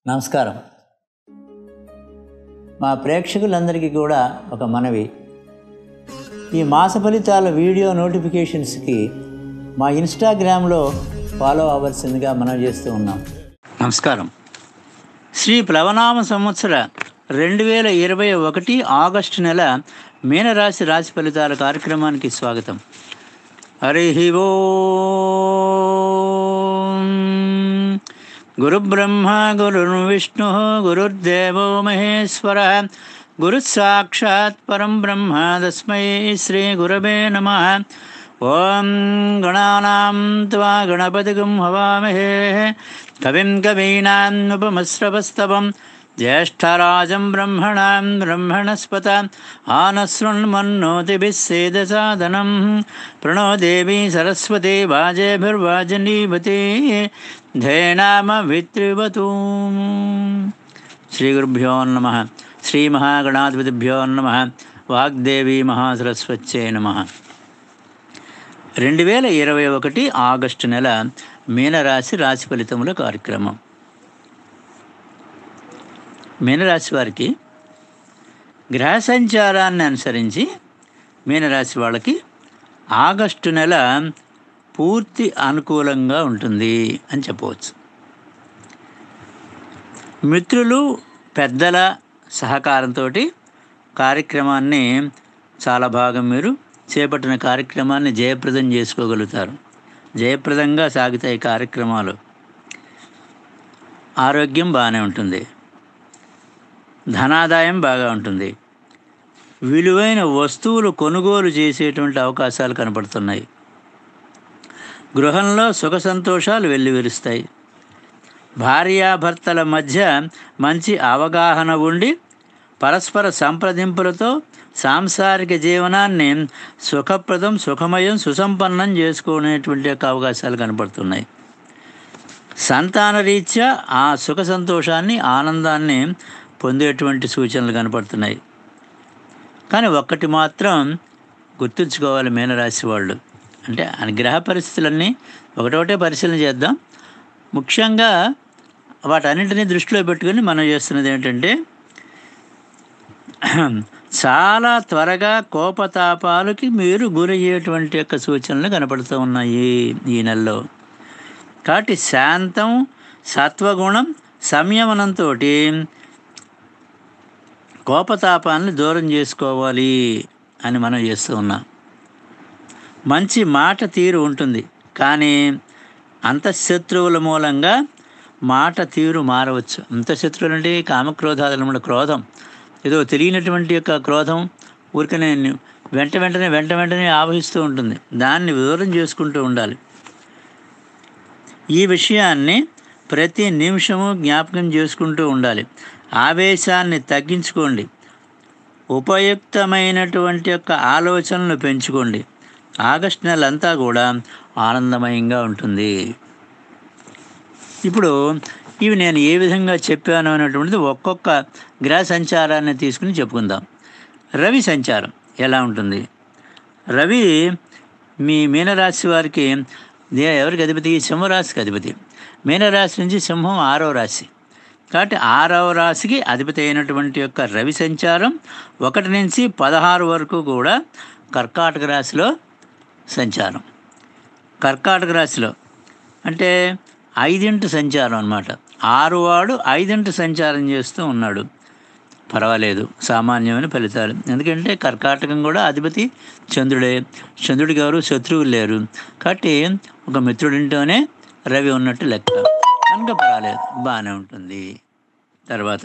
నమస్కారం. మా ప్రేక్షకులందరికీ కూడా ఒక మనవి, ఈ మాస ఫలితాల వీడియో నోటిఫికేషన్స్కి మా ఇన్స్టాగ్రామ్లో ఫాలో అవ్వాల్సిందిగా మనవి చేస్తూ ఉన్నాం. నమస్కారం. శ్రీ ప్లవనామ సంవత్సర 2021 ఆగస్టు నెల మీనరాశి రాశి ఫలితాల కార్యక్రమానికి స్వాగతం. హరి ఓం. గురుబ్రహ్మ గురుర్విష్ణు గురుర్దేవో మహేశ్వర గురుస్సాక్షాత్ పరం బ్రహ్మ తస్మై శ్రీ గురవే నమః. ఓం గణానాం త్వా గణపతిగం హవామహే కవిం కవీనాం ఉపమశ్రవస్తవం జ్యేష్ఠరాజం బ్రహ్మణాం బ్రహ్మణస్పత ఆనశృణ్మన్నోతిభిः సేదసాదనం ప్రణో దేవీ సరస్వతి వాజేభిర్వాజనీవతి ధేనామవిత్రివతూ. శ్రీ గురుభ్యో నమః. శ్రీ మహాగణాధిపతిభ్యో నమః. వాగ్దేవీ మహాసరస్వత్యై నమః. 2021 ఆగస్టు నెల మీనరాశి రాశి ఫలితముల కార్యక్రమం. మీనరాశి వారికి గ్రహ సంచారాన్ని అనుసరించి మీనరాశి వాళ్ళకి ఆగస్టు నెల పూర్తి అనుకూలంగా ఉంటుంది అని చెప్పవచ్చు. మిత్రులు పెద్దల సహకారంతో కార్యక్రమాన్ని చాలా భాగం మీరు చేపట్టిన కార్యక్రమాన్ని జయప్రదం చేసుకోగలుగుతారు. జయప్రదంగా సాగుతాయి కార్యక్రమాలు. ఆరోగ్యం బాగానే ఉంటుంది. ధనాదాయం బాగా ఉంటుంది. విలువైన వస్తువులు కొనుగోలు చేసేటువంటి అవకాశాలు కనపడుతున్నాయి. గృహంలో సుఖ సంతోషాలు వెల్లివిరుస్తాయి. భార్యాభర్తల మధ్య మంచి అవగాహన ఉండి పరస్పర సంప్రదింపులతో సాంసారిక జీవనాన్ని సుఖప్రదం, సుఖమయం, సుసంపన్నం చేసుకునేటువంటి అవకాశాలు కనపడుతున్నాయి. సంతాన రీత్యా ఆ సుఖ సంతోషాన్ని, ఆనందాన్ని పొందేటువంటి సూచనలు కనపడుతున్నాయి. కానీ ఒక్కటి మాత్రం గుర్తుంచుకోవాలి మీనరాశి వాళ్ళు, అంటే గ్రహ పరిస్థితులన్నీ ఒకటొకటే పరిశీలన చేద్దాం. ముఖ్యంగా వాటన్నింటినీ దృష్టిలో పెట్టుకొని మనం చేస్తున్నది ఏంటంటే, చాలా త్వరగా కోపతాపాలకి మీరు గురయ్యేటువంటి యొక్క సూచనలు కనపడుతూ ఉన్నాయి ఈ నెలలో. కాబట్టి శాంతం, సత్వగుణం, సంయమనంతో కోపతాపాలను దూరం చేసుకోవాలి అని మనం చేస్తూ ఉన్నాం. మంచి మాట తీరు ఉంటుంది, కానీ అంతఃశత్రువుల మూలంగా మాట తీరు మారవచ్చు. అంతఃశత్రువులు అంటే కామక్రోధాదుల క్రోధం, ఏదో తెలియనటువంటి యొక్క క్రోధం ఊరికనే వెంటనే ఆవహిస్తూ ఉంటుంది. దాన్ని దూరం చేసుకుంటూ ఉండాలి. ఈ విషయాన్ని ప్రతి నిమిషము జ్ఞాపకం చేసుకుంటూ ఉండాలి. ఆవేశాన్ని తగ్గించుకోండి. ఉపయుక్తమైనటువంటి యొక్క ఆలోచనలు పెంచుకోండి. ఆగస్టు నెలంతా కూడా ఆనందమయంగా ఉంటుంది. ఇప్పుడు ఇవి నేను ఏ విధంగా చెప్పాను అనేటువంటిది ఒక్కొక్క గ్రహ సంచారాన్ని తీసుకుని చెప్పుకుందాం. రవి సంచారం ఎలా ఉంటుంది? రవి మీ మీనరాశి వారికి ఎవరికి అధిపతి? సింహరాశికి అధిపతి. మీనరాశి నుంచి సింహం 6వ రాశి. కాబట్టి 6వ రాశికి అధిపతి అయినటువంటి యొక్క రవి సంచారం 1 నుంచి 16 వరకు కూడా కర్కాటక రాశిలో సంచారం. కర్కాటక రాశిలో అంటే 5 సంచారం అన్నమాట. 6 వాడు 5 సంచారం చేస్తూ ఉన్నాడు. పర్వాలేదు, సామాన్యమైన ఫలితాలు. ఎందుకంటే కర్కాటకం కూడా అధిపతి చంద్రుడే. చంద్రుడికి ఎవరు శత్రువులు లేరు. కాబట్టి ఒక మిత్రుడింటోనే రవి ఉన్నట్టు లెక్క. కనుక పర్వాలేదు, బాగానే ఉంటుంది. తర్వాత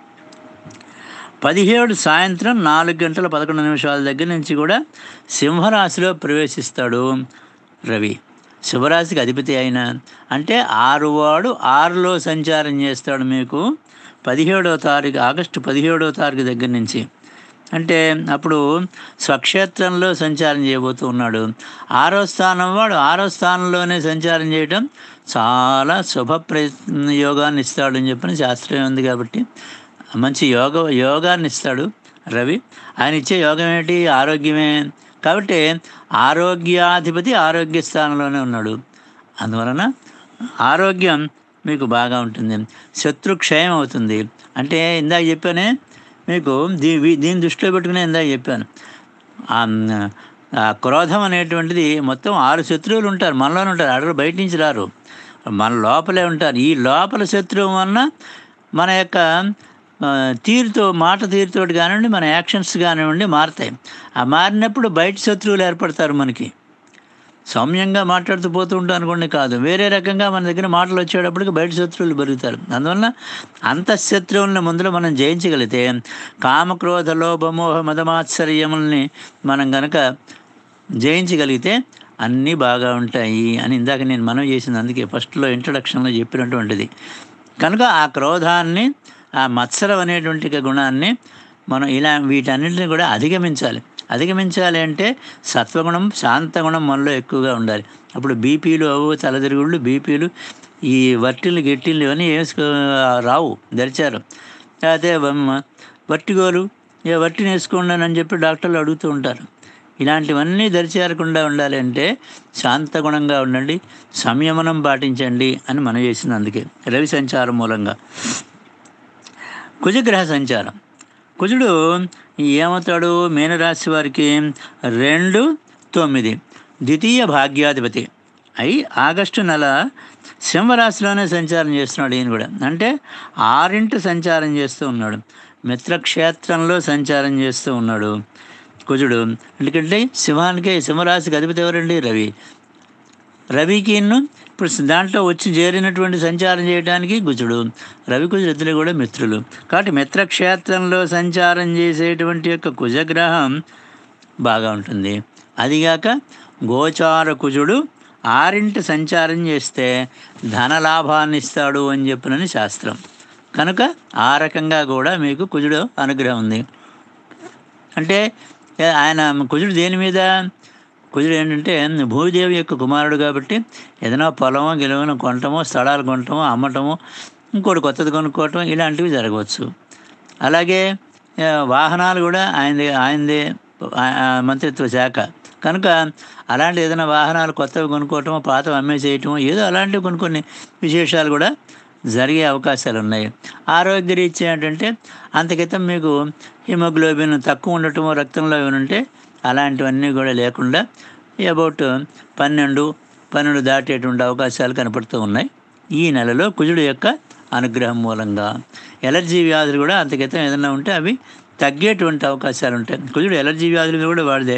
17 సాయంత్రం 4:11 దగ్గర నుంచి కూడా సింహరాశిలో ప్రవేశిస్తాడు రవి. శుభరాశికి అధిపతి అయిన అంటే 6 వాడు 6లో సంచారం చేస్తాడు మీకు 17వ తారీఖు, ఆగస్టు 17వ తారీఖు దగ్గర నుంచి. అంటే అప్పుడు స్వక్షేత్రంలో సంచారం చేయబోతూ ఉన్నాడు. 6వ స్థానం వాడు 6వ స్థానంలోనే సంచారం చేయడం చాలా యోగాన్ని ఇస్తాడు అని చెప్పిన శాస్త్రం ఉంది. కాబట్టి మంచి యోగాన్ని ఇస్తాడు రవి. ఆయన ఇచ్చే యోగం ఏంటి? ఆరోగ్యమే. కాబట్టి ఆరోగ్యాధిపతి ఆరోగ్య స్థానంలోనే ఉన్నాడు. అందువలన ఆరోగ్యం మీకు బాగా ఉంటుంది. శత్రుక్షయం అవుతుంది. అంటే ఇందాక చెప్పానే మీకు దీన్ని దృష్టిలో పెట్టుకునే ఇందాక చెప్పాను. ఆ ఆ క్రోధం అనేటువంటిది మొత్తం 6 శత్రువులు ఉంటారు, మనలోనే ఉంటారు. అడగ బయట నుంచి రారు, మన లోపలే ఉంటారు. ఈ లోపల శత్రువు వలన మన యొక్క మాట తీరుతోటి కానివ్వండి, మన యాక్షన్స్ కానివ్వండి మారుతాయి. ఆ మారినప్పుడు బయట శత్రువులు ఏర్పడతారు మనకి. సౌమ్యంగా మాట్లాడుతూ పోతూ ఉంటాం అనుకోండి, కాదు, వేరే రకంగా మన దగ్గర మాటలు వచ్చేటప్పటికి బయట శత్రువులు పెరుగుతారు. అందువల్ల అంతఃశత్రువులను ముందులో మనం జయించగలిగితే కామక్రోధ లోభమోహ మదమాత్సర్యముల్ని మనం గనక జయించగలిగితే అన్నీ బాగా ఉంటాయి అని ఇందాక నేను మనవి చేసింది. అందుకే ఫస్ట్లో ఇంట్రడక్షన్లో చెప్పినటువంటిది. కనుక ఆ క్రోధాన్ని, ఆ మత్సరం అనేటువంటి గుణాన్ని మనం వీటన్నింటినీ కూడా అధిగమించాలి అంటే సత్వగుణం, శాంతగుణం మనలో ఎక్కువగా ఉండాలి. అప్పుడు బీపీలు తలదిరుగుళ్ళు, బీపీలు, ఈ వర్టిళ్ళు గిట్టిళ్ళు ఇవన్నీ రావు, దరిచారు. లేకపోతే వర్టిగోలు, వర్టిని వేసుకోండి అని చెప్పి డాక్టర్లు అడుగుతూ ఉంటారు. ఇలాంటివన్నీ దరిచేరకుండా ఉండాలి అంటే శాంతగుణంగా ఉండండి, సంయమనం పాటించండి అని మనం చేసింది. అందుకే రవి సంచారం మూలంగా. కుజగ్రహ సంచారం. కుజుడు ఏమవుతాడు మీనరాశి వారికి 2-9 ద్వితీయ భాగ్యాధిపతి అయి ఆగస్టు నెల సింహరాశిలోనే సంచారం చేస్తున్నాడు. ఈయన కూడా అంటే 6 సంచారం చేస్తూ ఉన్నాడు, మిత్రక్షేత్రంలో సంచారం చేస్తూ ఉన్నాడు కుజుడు. ఎందుకంటే సింహరాశికి అధిపతి ఎవరండి? రవికి ఇప్పుడు దాంట్లో వచ్చి చేరినటువంటి సంచారం చేయడానికి కుజుడు, కుజుడు ఇద్దరు కూడా మిత్రులు. కాబట్టి మిత్రక్షేత్రంలో సంచారం చేసేటువంటి యొక్క కుజగ్రహం బాగా ఉంటుంది. అదిగాక గోచార కుజుడు 6 సంచారం చేస్తే ధనలాభాన్ని ఇస్తాడు అని చెప్పినని శాస్త్రం. కనుక ఆ రకంగా కూడా మీకు కుజుడు అనుగ్రహం ఉంది. అంటే ఆయన కుజుడు దేని మీద? కుజుడు ఏంటంటే భూదేవి యొక్క కుమారుడు కాబట్టి ఏదైనా పొలమో గెలవనో కొనటమో, స్థలాలు కొనటమో, అమ్మటమో, ఇంకోటి కొత్తది కొనుక్కోవటం ఇలాంటివి జరగవచ్చు. అలాగే వాహనాలు కూడా ఆయనదే మంత్రిత్వ శాఖ. కనుక అలాంటి ఏదైనా వాహనాలు కొత్తవి కొనుక్కోవటమో, పాతవి అమ్మేసేయటమో, ఏదో అలాంటివి కొన్ని విశేషాలు కూడా జరిగే అవకాశాలు ఉన్నాయి. ఆరోగ్యరీత్యా ఏంటంటే అంతకితం మీకు హిమోగ్లోబిన్ తక్కువ ఉండటమో, రక్తంలో ఏమనుంటే అలాంటివన్నీ కూడా లేకుండా అబౌట్ 12 దాటేటువంటి అవకాశాలు కనపడుతూ ఉన్నాయి ఈ నెలలో కుజుడు యొక్క అనుగ్రహం మూలంగా. ఎలర్జీ వ్యాధులు కూడా అంతకితం ఏదైనా ఉంటే అవి తగ్గేటువంటి అవకాశాలు ఉంటాయి. కుజుడు ఎలర్జీ వ్యాధులు కూడా వాడిదే.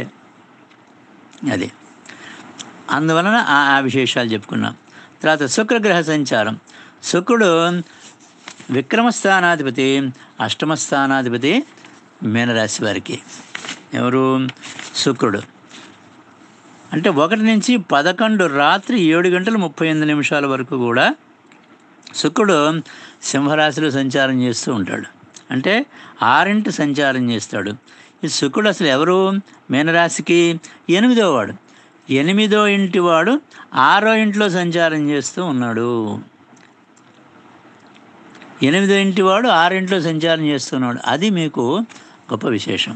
అది అందువలన ఆ విశేషాలు చెప్పుకున్నాం. తర్వాత శుక్రగ్రహ సంచారం. శుక్రుడు విక్రమస్థానాధిపతి, అష్టమస్థానాధిపతి మీనరాశి వారికి. ఎవరు? శుక్రుడు. అంటే 1 నుంచి 11 రాత్రి 7:38 వరకు కూడా శుక్రుడు సింహరాశిలో సంచారం చేస్తూ ఉంటాడు. అంటే 6 సంచారం చేస్తాడు. ఈ శుక్రుడు అసలు ఎవరు? మీనరాశికి 8వ వాడు. 8వ ఇంటి వాడు 6వ ఇంట్లో సంచారం చేస్తూ ఉన్నాడు. 8వ ఇంటి వాడు 6వ ఇంట్లో సంచారం చేస్తున్నాడు. అది మీకు గొప్ప విశేషం.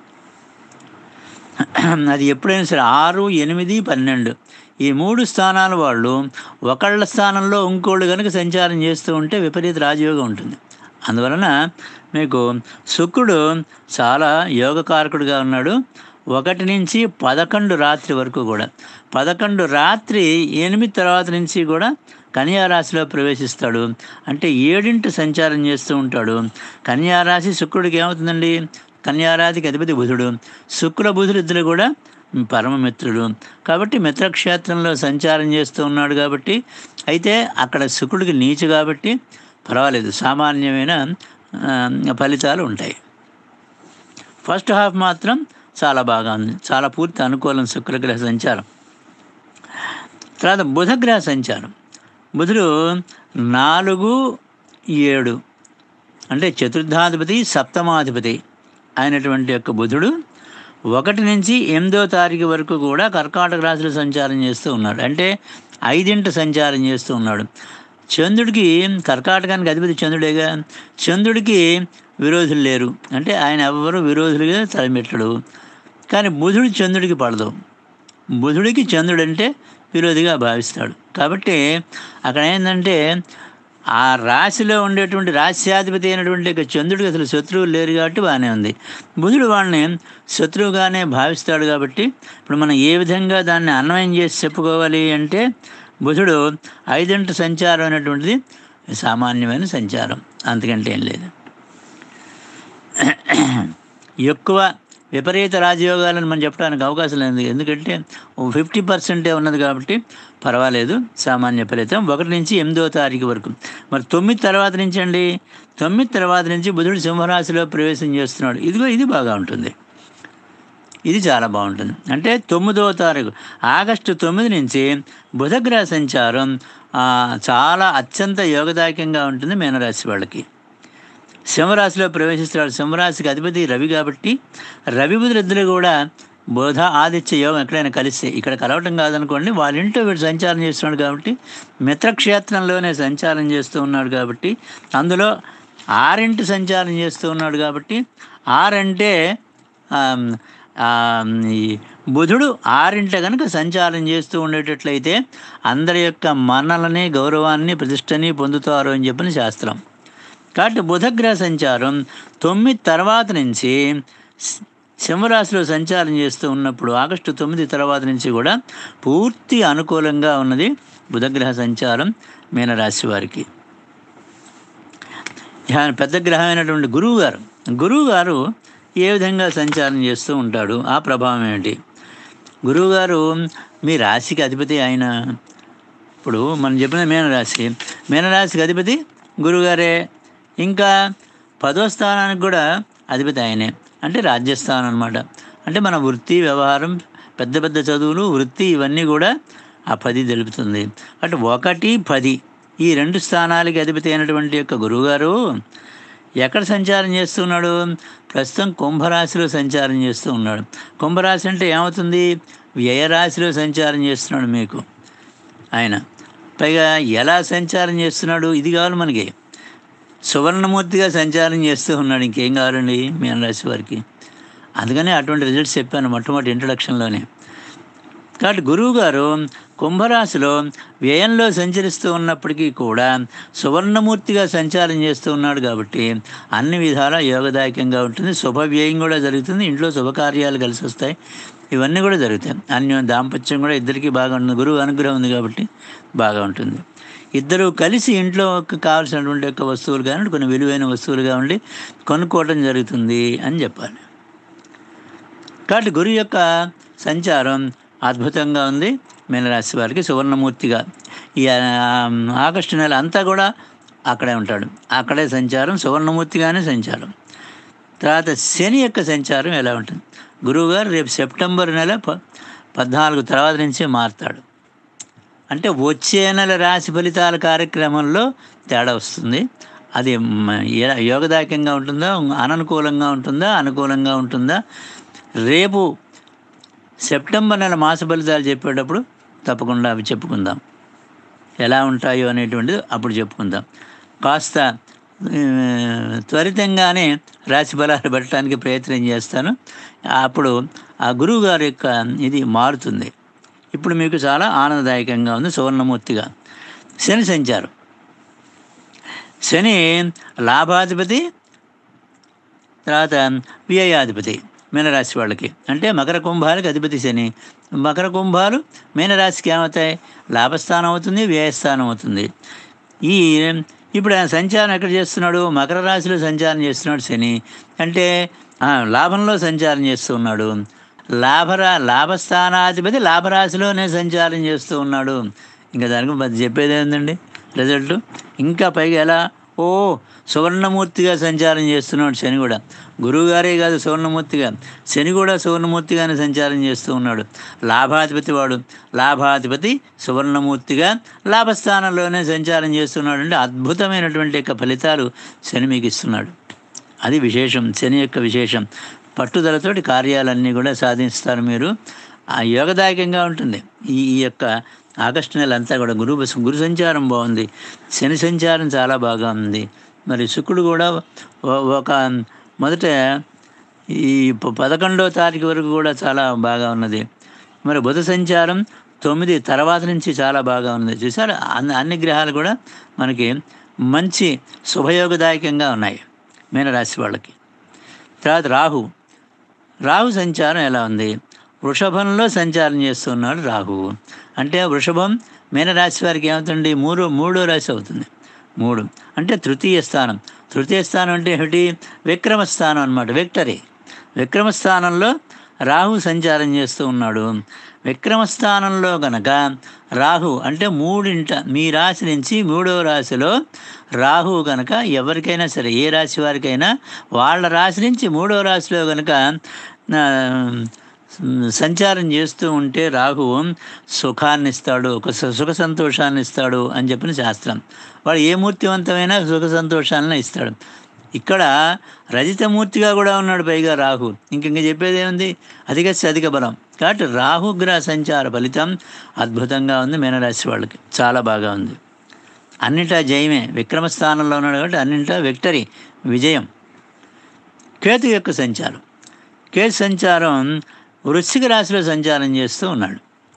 అది ఎప్పుడైనా సరే 6, 8, 12 ఈ 3 స్థానాల వాళ్ళు ఒకళ్ళ స్థానంలో ఇంకోళ్ళు కనుక సంచారం చేస్తూ ఉంటే విపరీత రాజయోగం ఉంటుంది. అందువలన మీకు శుక్రుడు చాలా యోగకారకుడుగా ఉన్నాడు. 1 నుంచి 11 రాత్రి వరకు కూడా. 11 రాత్రి 8 తర్వాత నుంచి కూడా కన్యారాశిలో ప్రవేశిస్తాడు. అంటే 7 సంచారం చేస్తూ ఉంటాడు. కన్యారాశి శుక్రుడికి ఏమవుతుందండి? కన్యారాశికి అధిపతి బుధుడు. శుక్ర బుధుడు ఇద్దరు కూడా పరమమిత్రుడు. కాబట్టి మిత్రక్షేత్రంలో సంచారం చేస్తూ ఉన్నాడు కాబట్టి, అయితే అక్కడ శుక్రుడికి నీచు కాబట్టి పర్వాలేదు, సామాన్యమైన ఫలితాలు ఉంటాయి. ఫస్ట్ హాఫ్ మాత్రం చాలా బాగా ఉంది, చాలా పూర్తి అనుకూలం శుక్రగ్రహ సంచారం. తర్వాత బుధగ్రహ సంచారం. బుధుడు 4, 7 అంటే చతుర్థాధిపతి, సప్తమాధిపతి అయినటువంటి యొక్క బుధుడు 1 నుంచి 8వ తారీఖు వరకు కూడా కర్కాటక రాశిలో సంచారం చేస్తూ ఉన్నాడు. అంటే 5 సంచారం చేస్తూ ఉన్నాడు. చంద్రుడికి, కర్కాటకానికి అధిపతి చంద్రుడేగా, చంద్రుడికి విరోధులు లేరు. అంటే ఆయన ఎవరు విరోధులుగా తలమెట్టడు. కానీ బుధుడు చంద్రుడికి పడదు. బుధుడికి చంద్రుడు అంటే విరోధిగా భావిస్తాడు. కాబట్టి అక్కడ ఏంటంటే ఆ రాశిలో ఉండేటువంటి రాశ్యాధిపతి అయినటువంటి చంద్రుడికి అసలు శత్రువులు లేరు కాబట్టి బాగానే ఉంది. బుధుడు వాడిని శత్రువుగానే భావిస్తాడు కాబట్టి ఇప్పుడు మనం ఏ విధంగా దాన్ని అన్వయం చేసి చెప్పుకోవాలి అంటే బుధుడు 5 సంచారం అనేటువంటిది సామాన్యమైన సంచారం, అంతకంటే ఏం లేదు. ఎక్కువ విపరీత రాజయోగాలను మనం చెప్పడానికి అవకాశం లేదు, ఎందుకంటే 50% ఉన్నది కాబట్టి పర్వాలేదు. సామాన్య ఫలితం 1 నుంచి 8వ తారీఖు వరకు. మరి 9 తర్వాత నుంచి అండి, 9 తర్వాత నుంచి బుధుడు సింహరాశిలో ప్రవేశం చేస్తున్నాడు. ఇది బాగా ఉంటుంది, ఇది చాలా బాగుంటుంది. అంటే 9వ తారీఖు ఆగస్టు 9 నుంచి బుధగ్రహ సంచారం చాలా అత్యంత యోగదాయకంగా ఉంటుంది మీనరాశి వాళ్ళకి. సింహరాశిలో ప్రవేశిస్తాడు. సింహరాశికి అధిపతి రవి కాబట్టి రవి బుధులిద్దరు కూడా బుధ ఆదిత్య యోగం ఎక్కడైనా కలిస్తే, ఇక్కడ కలవటం కాదనుకోండి, వాళ్ళ ఇంట్లో వీడు సంచారం చేస్తున్నాడు కాబట్టి మిత్రక్షేత్రంలోనే సంచారం చేస్తూ ఉన్నాడు కాబట్టి, అందులో 6 సంచారం చేస్తూ ఉన్నాడు కాబట్టి 6 అంటే ఈ బుధుడు 6 కనుక సంచారం చేస్తూ ఉండేటట్లయితే అందరి యొక్క మన్నలని, గౌరవాన్ని, ప్రతిష్టని పొందుతారు అని చెప్పిన శాస్త్రం. కాబట్టి బుధగ్రహ సంచారం 9 తర్వాత నుంచి సింహరాశిలో సంచారం చేస్తూ ఉన్నప్పుడు ఆగస్టు 9 తర్వాత నుంచి కూడా పూర్తి అనుకూలంగా ఉన్నది బుధగ్రహ సంచారం మీనరాశి వారికి. పెద్ద గ్రహమైనటువంటి గురువుగారు ఏ విధంగా సంచారం చేస్తూ ఉంటాడు, ఆ ప్రభావం ఏమిటి? గురువుగారు మీ రాశికి అధిపతి ఆయన. ఇప్పుడు మనం చెప్పిన మీనరాశికి అధిపతి గురువుగారే. ఇంకా 10వ స్థానానికి కూడా అధిపతి ఆయనే, అంటే రాజ్యస్థానం అనమాట. అంటే మన వృత్తి, వ్యవహారం, పెద్ద పెద్ద చదువులు, వృత్తి, ఇవన్నీ కూడా ఆ 10 తెలుపుతుంది. అంటే 1, 10 ఈ 2 స్థానాలకి అధిపతి అయినటువంటి యొక్క గురువుగారు ఎక్కడ సంచారం చేస్తున్నాడు? ప్రస్తుతం కుంభరాశిలో సంచారం చేస్తూ ఉన్నాడు. కుంభరాశి అంటే ఏమవుతుంది? వ్యయరాశిలో సంచారం చేస్తున్నాడు మీకు ఆయన. పైగా ఎలా సంచారం చేస్తున్నాడు? ఇది కావాలి మనకి. సువర్ణమూర్తిగా సంచారం చేస్తూ ఉన్నాడు. ఇంకేం కావాలండి మీనరాశి వారికి? అందుకనే అటువంటి రిజల్ట్స్ చెప్పాను మొట్టమొదటి ఇంట్రడక్షన్లోనే. కాబట్టి గురువుగారు కుంభరాశిలో వ్యయంలో సంచరిస్తూ ఉన్నప్పటికీ కూడా సువర్ణమూర్తిగా సంచారం చేస్తూ ఉన్నాడు కాబట్టి అన్ని విధాల యోగదాయకంగా ఉంటుంది. శుభవ్యయం కూడా జరుగుతుంది, ఇంట్లో శుభకార్యాలు కలిసి వస్తాయి, ఇవన్నీ కూడా జరుగుతాయి. దాంపత్యం కూడా ఇద్దరికీ బాగా ఉంటుంది. గురువు అనుగ్రహం ఉంది కాబట్టి బాగా ఉంటుంది. ఇద్దరు కలిసి ఇంట్లో కావాల్సినటువంటి యొక్క వస్తువులు కానివ్వండి, కొన్ని విలువైన వస్తువులు కానివ్వండి కొనుక్కోవటం జరుగుతుంది అని చెప్పాలి. కాబట్టి గురువు యొక్క సంచారం అద్భుతంగా ఉంది మీనరాశి వారికి సువర్ణమూర్తిగా. ఈ ఆగస్టు నెల అంతా కూడా అక్కడే ఉంటాడు, అక్కడే సంచారం, సువర్ణమూర్తిగానే సంచారం. తర్వాత శని యొక్క సంచారం ఎలా ఉంటుంది? గురువుగారు రేపు సెప్టెంబర్ నెల 14 తర్వాత నుంచే మారుతాడు. అంటే వచ్చే నెల రాశి ఫలితాల కార్యక్రమంలో తేడా వస్తుంది. అది యోగదాయకంగా ఉంటుందా, అననుకూలంగా ఉంటుందా, అనుకూలంగా ఉంటుందా? రేపు సెప్టెంబర్ నెల మాస ఫలితాలు చెప్పేటప్పుడు తప్పకుండా అవి చెప్పుకుందాం, ఎలా ఉంటాయో అనేటువంటిది అప్పుడు చెప్పుకుందాం. కాస్త త్వరితంగానే రాశి ఫలాలు పెట్టడానికి ప్రయత్నం చేస్తాను. అప్పుడు ఆ గురువు గారి యొక్క ఇది మారుతుంది. ఇప్పుడు మీకు చాలా ఆనందదాయకంగా ఉంది సువర్ణమూర్తిగా. శని సంచారం. శని లాభాధిపతి, తర్వాత వ్యయాధిపతి మీనరాశి వాళ్ళకి. అంటే మకర కుంభాలకి అధిపతి శని. మకర కుంభాలు మీనరాశికి ఏమవుతాయి? లాభస్థానం అవుతుంది, వ్యయస్థానం అవుతుంది. ఇప్పుడు ఆయన సంచారం ఎక్కడ చేస్తున్నాడు? మకర రాశిలో సంచారం చేస్తున్నాడు శని. అంటే లాభంలో సంచారం చేస్తూ ఉన్నాడు. లాభస్థానాధిపతి లాభరాశిలోనే సంచారం చేస్తూ ఉన్నాడు. ఇంకా దానికి చెప్పేది ఏంటండి రిజల్ట్? ఇంకా పైగా ఎలా సువర్ణమూర్తిగా సంచారం చేస్తున్నాడు శని కూడా. గురువుగారే కాదు సువర్ణమూర్తిగా, శని కూడా సువర్ణమూర్తిగానే సంచారం చేస్తూ ఉన్నాడు. లాభాధిపతి సువర్ణమూర్తిగా లాభస్థానంలోనే సంచారం చేస్తున్నాడు. అంటే అద్భుతమైనటువంటి యొక్క ఫలితాలు శని మీకు ఇస్తున్నాడు. అది విశేషం, శని యొక్క విశేషం. పట్టుదలతోటి కార్యాలన్నీ కూడా సాధిస్తారు మీరు. యోగదాయకంగా ఉంటుంది ఈ యొక్క ఆగస్టు నెల అంతా కూడా. గురు సంచారం బాగుంది, శని సంచారం చాలా బాగా ఉంది. మరి శుక్రుడు కూడా ఒక మొదట ఈ 11వ తారీఖు వరకు కూడా చాలా బాగా ఉన్నది. మరి బుధ సంచారం 9 తర్వాత నుంచి చాలా బాగా ఉన్నది. చూసారు, అన్ని గ్రహాలు కూడా మనకి మంచి శుభయోగదాయకంగా ఉన్నాయి మీనరాశి వాళ్ళకి. తర్వాత రాహు సంచారం ఎలా ఉంది? వృషభంలో సంచారం చేస్తున్నాడు రాహువు. అంటే వృషభం మీనరాశి వారికి ఏమవుతుంది? మూడో రాశి అవుతుంది. 3 అంటే తృతీయ స్థానం అంటే ఏమిటి? విక్రమస్థానం అన్నమాట, విక్రమస్థానంలో రాహు సంచారం చేస్తూ ఉన్నాడు. విక్రమస్థానంలో గనక రాహు అంటే మీ రాశి నుంచి 3వ రాశిలో రాహు కనుక ఎవరికైనా సరే, ఏ రాశి వారికైనా వాళ్ళ రాశి నుంచి 3వ రాశిలో కనుక సంచారం చేస్తూ ఉంటే రాహు సుఖాన్ని ఇస్తాడు, ఒక సుఖ సంతోషాన్ని ఇస్తాడు అని చెప్పిన శాస్త్రం. వాడు ఏ మూర్తివంతమైన సుఖ సంతోషాలను ఇస్తాడు. ఇక్కడ రజితమూర్తిగా కూడా ఉన్నాడు పైగా రాహు. ఇంక చెప్పేది ఏముంది? అధిక బలం. కాబట్టి రాహుగ్రహ సంచార ఫలితం అద్భుతంగా ఉంది మీనరాశి వాళ్ళకి, చాలా బాగా ఉంది. అన్నింటా జయమే, విక్రమస్థానంలో ఉన్నాడు కాబట్టి అన్నింటా విక్టరీ, విజయం. కేతు యొక్క సంచారం వృశ్చిక రాశిలో సంచారం చేస్తూ ఉన్నాడు.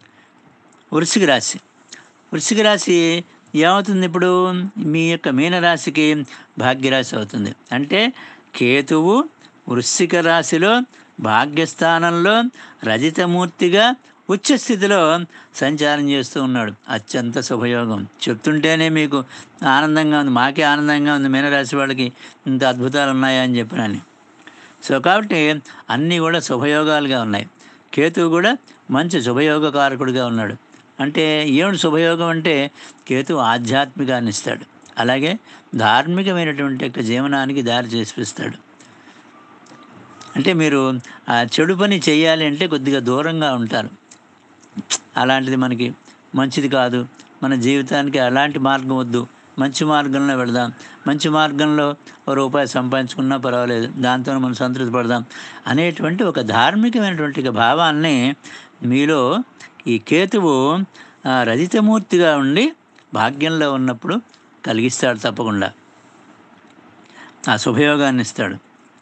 వృశ్చిక రాశి ఏమవుతుంది ఇప్పుడు? మీ యొక్క మీనరాశికి భాగ్యరాశి అవుతుంది. అంటే కేతువు వృశ్చిక రాశిలో భాగ్యస్థానంలో రజితమూర్తిగా ఉచ్చస్థితిలో సంచారం చేస్తూ ఉన్నాడు. అత్యంత శుభయోగం. చెప్తుంటేనే మీకు ఆనందంగా ఉంది, మాకే ఆనందంగా ఉంది మీనరాశి వాళ్ళకి ఇంత అద్భుతాలు ఉన్నాయా అని చెప్పినని. సో కాబట్టి అన్నీ కూడా శుభయోగాలుగా ఉన్నాయి. కేతువు కూడా మంచి శుభయోగకారకుడిగా ఉన్నాడు. అంటే ఏమిటి శుభయోగం అంటే? కేతువు ఆధ్యాత్మికాన్ని ఇస్తాడు, అలాగే ధార్మికమైనటువంటి యొక్క జీవనానికి దారి చేసిపిస్తాడు. అంటే మీరు ఆ చెడు పని చేయాలి అంటే కొద్దిగా దూరంగా ఉంటారు. అలాంటిది మనకి మంచిది కాదు, మన జీవితానికి అలాంటి మార్గం వద్దు, మంచి మార్గంలో వెళదాం, మంచి మార్గంలో రూపాయి సంపాదించుకున్నా పర్వాలేదు, దాంతో మనం సంతృప్తి పడదాం అనేటువంటి ఒక ధార్మికమైనటువంటి భావాన్ని మీలో ఈ కేతువు రజితమూర్తిగా ఉండి భాగ్యంలో ఉన్నప్పుడు కలిగిస్తాడు. తప్పకుండా ఆ శుభయోగాన్ని ఇస్తాడు.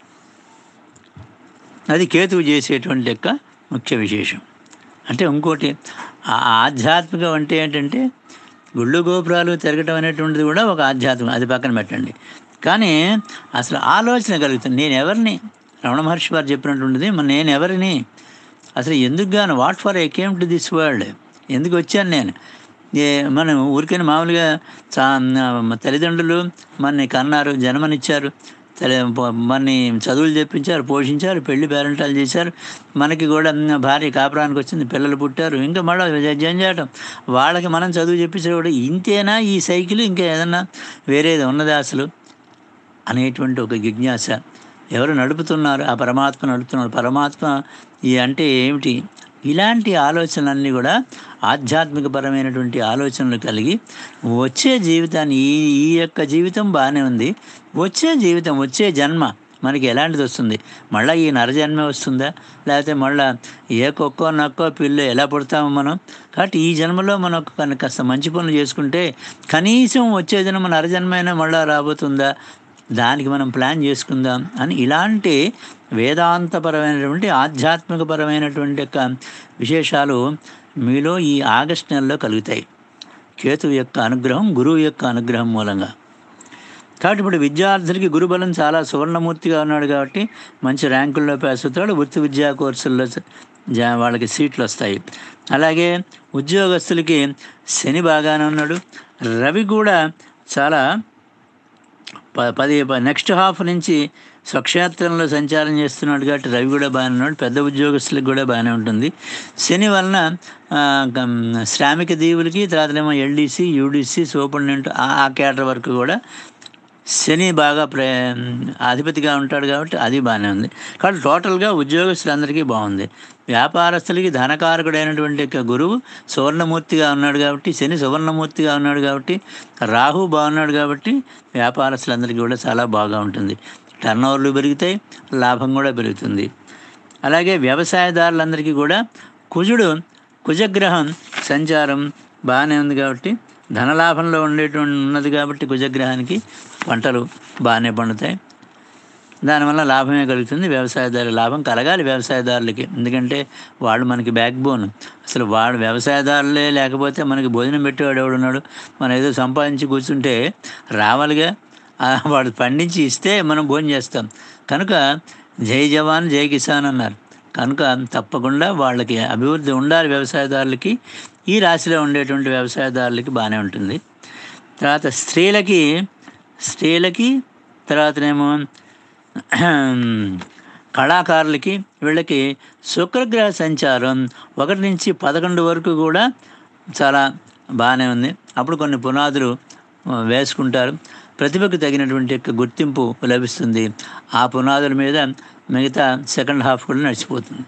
అది కేతువు చేసేటువంటి యొక్క ముఖ్య విశేషం. అంటే ఇంకోటి ఆధ్యాత్మికం అంటే ఏంటంటే గుళ్ళు గోపురాలు తిరగటం అనేటువంటిది కూడా ఒక ఆధ్యాత్మికం, అది పక్కన పెట్టండి. కానీ అసలు ఆలోచన కలుగుతుంది. నేను ఎవరిని? రమణ మహర్షి వారు చెప్పినటువంటిది, నేను ఎవరిని, అసలు ఎందుకు గాను, what for I came to this world, ఎందుకు వచ్చాను నేను? మనం ఊరికైనా మామూలుగా తల్లిదండ్రులు మనని కన్నారు, జన్మనిచ్చారు, మనని చదువులు చెప్పించారు, పోషించారు, పెళ్లి పేరెంటాలు చేశారు, మనకి కూడా భార్య కాపురానికి వచ్చింది, పిల్లలు పుట్టారు, ఇంకా మళ్ళీ జంజాటం, వాళ్ళకి మనం చదువు చెప్పించారు కూడా. ఇంతేనా ఈ సైకిల్? ఇంకా ఏదన్నా వేరేది ఉన్నది అసలు అనేటువంటి ఒక జిజ్ఞాస. ఎవరు నడుపుతున్నారు? ఆ పరమాత్మ నడుపుతున్నారు. పరమాత్మ అంటే ఏమిటి? ఇలాంటి ఆలోచనలన్నీ కూడా ఆధ్యాత్మికపరమైనటువంటి ఆలోచనలు కలిగి వచ్చే జీవితాన్ని, ఈ యొక్క జీవితం బాగానే ఉంది, వచ్చే జన్మ మనకి ఎలాంటిది వస్తుంది? మళ్ళీ ఈ నరజన్మే వస్తుందా, లేకపోతే మళ్ళీ ఏ కుక్కో నక్కో పిల్లో ఎలా పుడతామో మనం? కాబట్టి ఈ జన్మలో మనం కాస్త మంచి పనులు చేసుకుంటే కనీసం వచ్చే జన్మ నరజన్మైనా మళ్ళీ రాబోతుందా, దానికి మనం ప్లాన్ చేసుకుందాం అని ఇలాంటి వేదాంతపరమైనటువంటి ఆధ్యాత్మికపరమైనటువంటి యొక్క విశేషాలు మీలో ఈ ఆగస్టు నెలలో కలుగుతాయి. కేతువు యొక్క అనుగ్రహం, గురువు యొక్క అనుగ్రహం మూలంగా. కాబట్టి ఇప్పుడు విద్యార్థులకి గురుబలం చాలా సువర్ణమూర్తిగా ఉన్నాడు కాబట్టి మంచి ర్యాంకుల్లో పాస్ అవుతాడు. వృత్తి విద్యా కోర్సుల్లో వాళ్ళకి సీట్లు వస్తాయి. అలాగే ఉద్యోగస్తులకి శని బాగానే ఉన్నాడు. రవి కూడా చాలా నెక్స్ట్ హాఫ్ నుంచి స్వక్షేత్రంలో సంచారం చేస్తున్నాడు కాబట్టి రవి కూడా బాగానే ఉన్నాడు. పెద్ద ఉద్యోగస్తులకు కూడా బాగానే ఉంటుంది. శని వలన శ్రామిక దీవులకి, తర్వాతనేమో ఎల్డీసీ, యూడీసీ, సూపరింటెండెంట్ ఆ కేటర్ వరకు కూడా శని బాగా అధిపతిగా ఉంటాడు కాబట్టి అది బాగానే ఉంది. కాబట్టి టోటల్గా ఉద్యోగస్తులందరికీ బాగుంది. వ్యాపారస్తులకి ధనకారకుడైనటువంటి యొక్క గురువు సువర్ణమూర్తిగా ఉన్నాడు కాబట్టి, శని సువర్ణమూర్తిగా ఉన్నాడు కాబట్టి, రాహు బాగున్నాడు కాబట్టి వ్యాపారస్తులందరికీ కూడా చాలా బాగా ఉంటుంది. టర్నోవర్లు పెరుగుతాయి, లాభం కూడా పెరుగుతుంది. అలాగే వ్యవసాయదారులందరికీ కూడా కుజగ్రహం సంచారం బాగానే ఉంది కాబట్టి ధనలాభంలో ఉన్నది కాబట్టి కుజగ్రహానికి పంటలు బాగానే పండుతాయి. దానివల్ల లాభమే కలుగుతుంది. వ్యవసాయదారు లాభం కలగాలి వ్యవసాయదారులకి, ఎందుకంటే వాళ్ళు మనకి బ్యాక్ బోన్. అసలు వాడు వ్యవసాయదారులే లేకపోతే మనకి భోజనం పెట్టేవాడు ఎవడున్నాడు? మనం ఏదో సంపాదించి కూర్చుంటే రావాలిగా. వాడు పండించి ఇస్తే మనం భోజనం చేస్తాం. కనుక జై జవాన్ జై కిసాన్ అన్నారు. కనుక తప్పకుండా వాళ్ళకి అభివృద్ధి ఉండాలి వ్యవసాయదారులకి. ఈ రాశిలో ఉండేటువంటి వ్యవసాయదారులకి బాగానే ఉంటుంది. తర్వాత స్త్రీలకి తర్వాతనేమో కళాకారులకి, వీళ్ళకి శుక్రగ్రహ సంచారం 1 నుంచి 11 వరకు కూడా చాలా బాగానే ఉంది. అప్పుడు కొన్ని పునాదులు వేసుకుంటారు. ప్రతిభకు తగినటువంటి యొక్క గుర్తింపు లభిస్తుంది. ఆ పునాదుల మీద మిగతా సెకండ్ హాఫ్ కూడా నడిచిపోతుంది.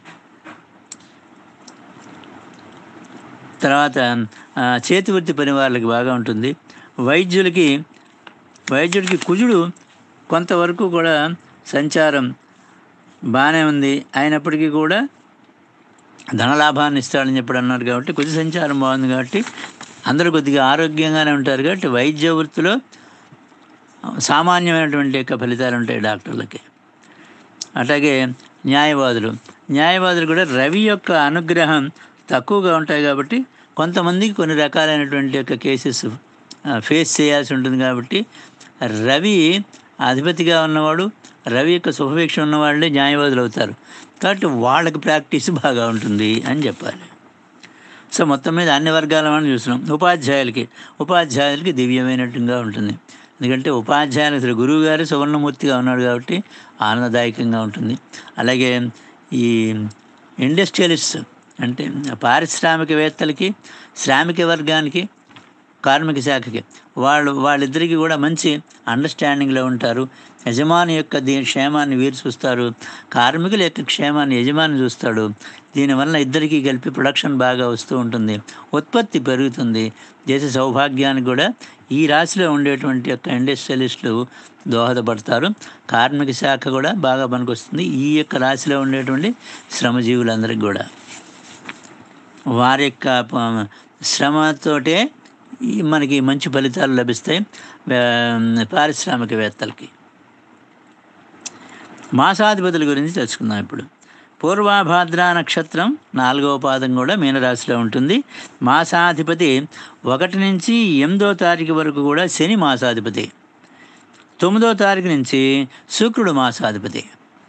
తర్వాత చేతి వృత్తి పని వాళ్ళకి బాగా ఉంటుంది. వైద్యుడికి కుజుడు కొంతవరకు కూడా సంచారం బాగానే ఉంది. అయినప్పటికీ కూడా ధనలాభాన్ని ఇస్తాడని చెప్పి అన్నారు కాబట్టి కుజ సంచారం బాగుంది కాబట్టి అందరూ కొద్దిగా ఆరోగ్యంగానే ఉంటారు. కాబట్టి వైద్య వృత్తిలో సామాన్యమైనటువంటి యొక్క ఫలితాలు ఉంటాయి డాక్టర్లకి. అట్లాగే న్యాయవాదులు కూడా రవి యొక్క అనుగ్రహం తక్కువగా ఉంటాయి కాబట్టి కొంతమందికి కొన్ని రకాలైనటువంటి యొక్క కేసెస్ ఫేస్ చేయాల్సి ఉంటుంది. కాబట్టి రవి అధిపతిగా ఉన్నవాడు, రవి యొక్క శుభవీక్ష ఉన్నవాళ్ళే న్యాయవాదులు అవుతారు. కాబట్టి వాళ్ళకి ప్రాక్టీస్ బాగా ఉంటుంది అని చెప్పాలి. సో మొత్తం మీద అన్ని వర్గాల మనం చూస్తున్నాం. ఉపాధ్యాయులకి దివ్యమైనట్టుగా ఉంటుంది. ఎందుకంటే ఉపాధ్యాయులు అసలు గురువు గారు సువర్ణమూర్తిగా ఉన్నాడు కాబట్టి ఆనందదాయకంగా ఉంటుంది. అలాగే ఈ ఇండస్ట్రియలిస్ట్ అంటే పారిశ్రామికవేత్తలకి, శ్రామిక వర్గానికి, కార్మిక శాఖకి వాళ్ళిద్దరికీ కూడా మంచి అండర్స్టాండింగ్లో ఉంటారు. యజమాని యొక్క క్షేమాన్ని వీరు చూస్తారు, కార్మికుల యొక్క క్షేమాన్ని యజమాని చూస్తాడు. దీనివల్ల ఇద్దరికీ కలిపి ప్రొడక్షన్ బాగా వస్తూ ఉంటుంది, ఉత్పత్తి పెరుగుతుంది. దేశ సౌభాగ్యానికి కూడా ఈ రాశిలో ఉండేటువంటి యొక్క ఇండస్ట్రియలిస్టులు దోహదపడతారు. కార్మిక శాఖ కూడా బాగా పనికొస్తుంది ఈ యొక్క రాశిలో ఉండేటువంటి శ్రమజీవులందరికీ కూడా. వారి యొక్క శ్రమతోటే మనకి మంచి ఫలితాలు లభిస్తాయి పారిశ్రామికవేత్తలకి. మాసాధిపతుల గురించి తెలుసుకుందాం ఇప్పుడు. పూర్వాభాద్ర నక్షత్రం 4వ పాదం కూడా మీనరాశిలో ఉంటుంది. మాసాధిపతి 1 నుంచి 8వ తారీఖు వరకు కూడా శని మాసాధిపతి, 9వ తారీఖు నుంచి శుక్రుడు మాసాధిపతి.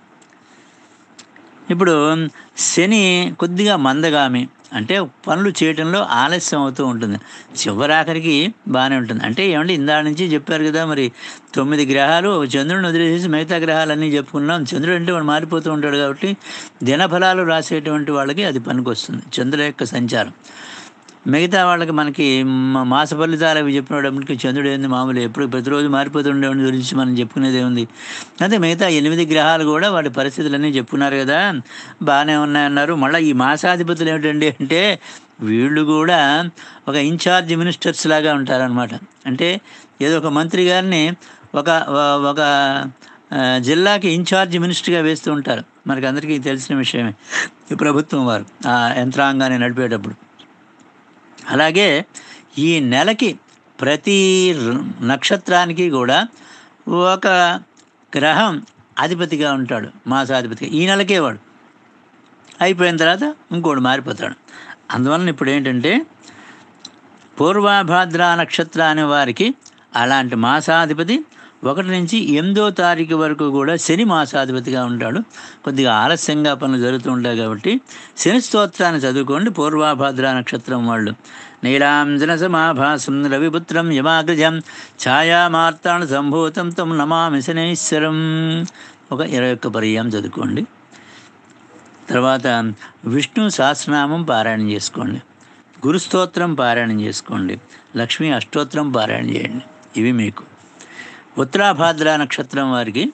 ఇప్పుడు శని కొద్దిగా మందగామి, అంటే పనులు చేయటంలో ఆలస్యం అవుతూ ఉంటుంది. చివరాఖరికి బాగానే ఉంటుంది. అంటే ఏమంటే ఇందా నుంచి చెప్పారు కదా, మరి 9 గ్రహాలు చంద్రుడిని వదిలేసేసి మిగతా గ్రహాలన్నీ చెప్పుకున్నాం. చంద్రుడు అంటే వాడు మారిపోతూ ఉంటాడు కాబట్టి దినఫలాలు రాసేటువంటి వాళ్ళకి అది పనికొస్తుంది చంద్రుడి యొక్క సంచారం. మిగతా వాళ్ళకి మనకి మాస ఫలితాలు అవి చెప్పినప్పటికీ చంద్రుడు ఏంది మామూలు ఎప్పుడు ప్రతిరోజు మారిపోతుండే గురించి మనం చెప్పుకునేది ఏముంది. అయితే మిగతా 8 గ్రహాలు కూడా వాటి పరిస్థితులన్నీ చెప్పుకున్నారు కదా, బాగానే ఉన్నాయన్నారు. మళ్ళీ ఈ మాసాధిపతులు ఏమిటండి అంటే వీళ్ళు కూడా ఒక ఇన్ఛార్జ్ మినిస్టర్స్ లాగా ఉంటారనమాట. అంటే ఏదో ఒక మంత్రి గారిని ఒక జిల్లాకి ఇన్ఛార్జ్ మినిస్టర్గా వేస్తూ ఉంటారు. మనకి అందరికీ తెలిసిన విషయమే ఈ ప్రభుత్వం వారు ఆ యంత్రాంగాన్ని నడిపేటప్పుడు. అలాగే ఈ నెలకి ప్రతి నక్షత్రానికి కూడా ఒక గ్రహం అధిపతిగా ఉంటాడు, మాసాధిపతిగా. ఈ నెలకే వాడు అయిపోయిన తర్వాత ఇంకోటి మారిపోతాడు. అందువలన ఇప్పుడు ఏంటంటే పూర్వభాద్ర నక్షత్ర అనే వారికి అలాంటి మాసాధిపతి 1 నుంచి 8వ తారీఖు వరకు కూడా శని మాసాధిపతిగా ఉంటాడు. కొద్దిగా ఆలస్యంగా పనులు జరుగుతూ ఉంటాయి కాబట్టి శని స్తోత్రాన్ని చదువుకోండి పూర్వభాద్ర నక్షత్రం వాళ్ళు. నీలాంజన సమాభాసం రవిపుత్రం యమాగ్రజం ఛాయామార్తాణ సంభూతం తం నమామి శనైశ్వరం. ఒక 21 పర్యాయం చదువుకోండి. తర్వాత విష్ణు సహస్రనామం పారాయణం చేసుకోండి, గురుస్తోత్రం పారాయణం చేసుకోండి, లక్ష్మీ అష్టోత్తరం పారాయణ చేయండి. ఇవి మీకు. ఉత్తరాభాద్ర నక్షత్రం వారికి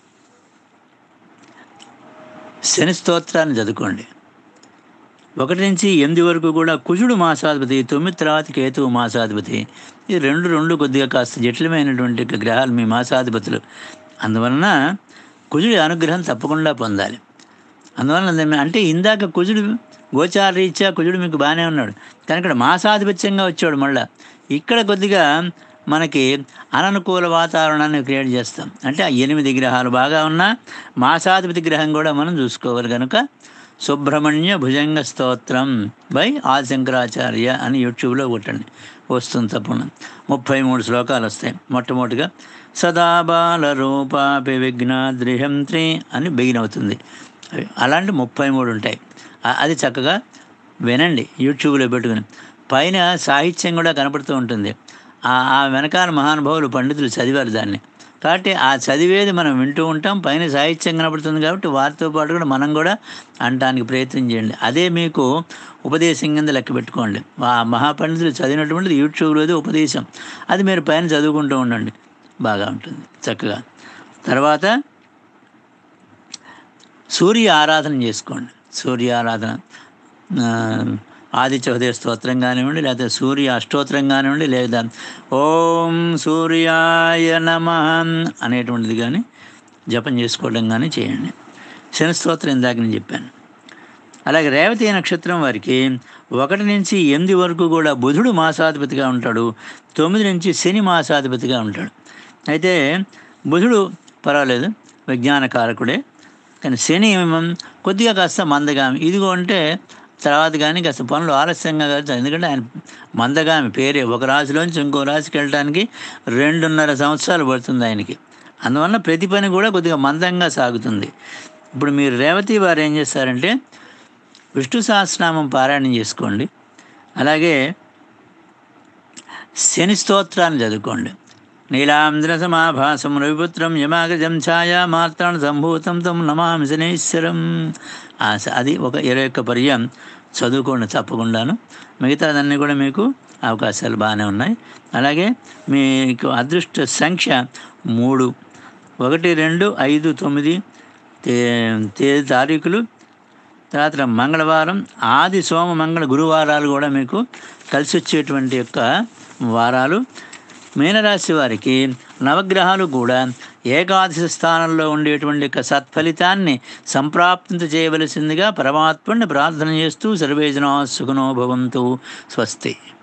శని స్తోత్రాన్ని చదువుకోండి. 1 నుంచి 8 వరకు కూడా కుజుడు మాసాధిపతి, 9 తర్వాత కేతువు మాసాధిపతి. ఈ రెండు కొద్దిగా కాస్త జటిలమైనటువంటి గ్రహాలు మీ మాసాధిపతులు. అందువలన కుజుడి అనుగ్రహం తప్పకుండా పొందాలి. అందువలన అంటే ఇందాక కుజుడు గోచార రీత్యా కుజుడు మీకు బాగానే ఉన్నాడు, కానీ ఇక్కడ మాసాధిపత్యంగా వచ్చాడు. మళ్ళీ ఇక్కడ కొద్దిగా మనకి అననుకూల వాతావరణాన్ని క్రియేట్ చేస్తాం. అంటే ఆ 8 గ్రహాలు బాగా ఉన్నా మాసాధిపతి గ్రహం కూడా మనం చూసుకోవాలి. కనుక సుబ్రహ్మణ్య భుజంగ స్తోత్రం బై ఆదిశంకరాచార్య అని యూట్యూబ్లో కొట్టండి, వస్తుంది తప్పకుండా. 33 శ్లోకాలు వస్తాయి. మొట్టమొదటిగా సదా బాల రూపాపి విఘ్నాద్రిహంత్రి అని బిగిన్ అవుతుంది. అలాంటి 33 ఉంటాయి. అది చక్కగా వినండి, యూట్యూబ్లో పెట్టుకుని. పైన సాహిత్యం కూడా కనపడుతూ ఉంటుంది. ఆ వెనకాల మహానుభావులు పండితులు చదివారు దాన్ని. కాబట్టి ఆ చదివేది మనం వింటూ ఉంటాం, పైన సాహిత్యం కనపడుతుంది. కాబట్టి వారితో పాటు కూడా మనం కూడా అనడానికి ప్రయత్నం చేయండి. అదే మీకు ఉపదేశం కింద లెక్క పెట్టుకోండి. ఆ మహాపండితులు చదివినటువంటిది యూట్యూబ్లోది ఉపదేశం, అది మీరు పైన చదువుకుంటూ ఉండండి, బాగా ఉంటుంది చక్కగా. తర్వాత సూర్య ఆరాధన చేసుకోండి. సూర్య ఆరాధన ఆదిత్య హృదయ స్తోత్రం కానివ్వండి, లేదా సూర్య అష్టోత్తరం కానివ్వండి, లేదా ఓం సూర్యాయ నమః అనేటువంటిది కానీ జపం చేసుకోవడం కానీ చేయండి. శని స్తోత్రం ఇందాక నేను చెప్పాను. అలాగే రేవతి నక్షత్రం వారికి 1 నుంచి 8 వరకు కూడా బుధుడు మాసాధిపతిగా ఉంటాడు, 9 నుంచి శని మాసాధిపతిగా ఉంటాడు. అయితే బుధుడు పర్వాలేదు, విజ్ఞానకారకుడే. కానీ శని కొద్దిగా కాస్త మందగామి. ఇదిగో అంటే తర్వాత కానీ కాస్త పనులు ఆలస్యంగా కాదు. ఎందుకంటే ఆయన మందగామి పేరే. ఒక రాశిలోంచి ఇంకో రాశికి వెళ్ళడానికి 2.5 సంవత్సరాలు పడుతుంది ఆయనకి. అందువల్ల ప్రతి పని కూడా కొద్దిగా మందంగా సాగుతుంది. ఇప్పుడు మీరు రేవతి వారు ఏం చేస్తారంటే విష్ణు సహస్రనామం పారాయణం చేసుకోండి. అలాగే శని స్తోత్రాన్ని చదువుకోండి. నీలాంధ్ర సమాభాసం రవిపుత్రం యమాగజం ఛాయా మాత్రాణ సంభూతం తం నమామి శనీశ్వరం. అది ఒక 21 పర్యాయం చదువుకోండి తప్పకుండాను. మిగతాదన్నీ కూడా మీకు అవకాశాలు బాగానే ఉన్నాయి. అలాగే మీకు అదృష్ట సంఖ్య 3, 1, 2, 5, 9 తేదీ తారీఖులు. తర్వాత మంగళవారం, ఆది సోమ మంగళ గురువారాలు కూడా మీకు కలిసి వచ్చేటువంటి యొక్క వారాలు. మీనరాశి వారికి నవగ్రహాలు కూడా ఏకాదశి స్థానంలో ఉండేటువంటి యొక్క సత్ఫలితాన్ని సంప్రాప్తింత చేయవలసిందిగా పరమాత్మని ప్రార్థన చేస్తూ సర్వే జనా సుఖినో భవంతు. స్వస్తి.